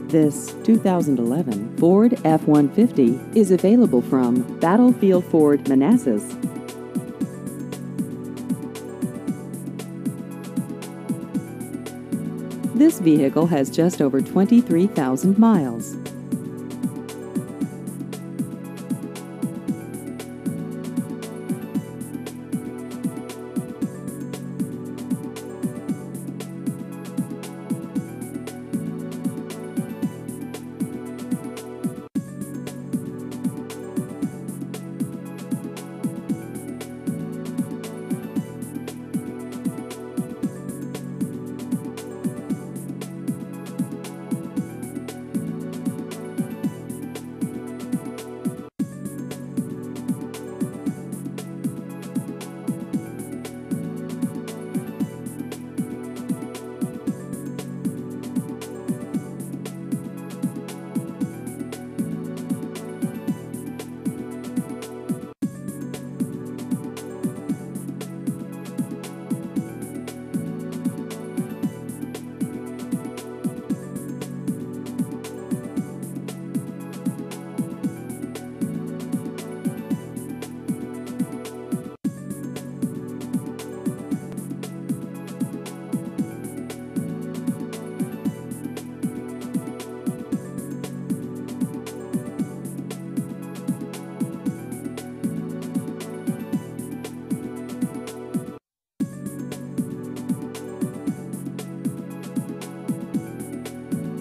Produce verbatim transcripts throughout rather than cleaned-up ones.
This two thousand eleven Ford F one fifty is available from Battlefield Ford Manassas. This vehicle has just over twenty-three thousand miles.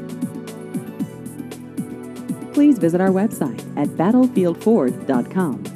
Please visit our website at battlefield ford dot com.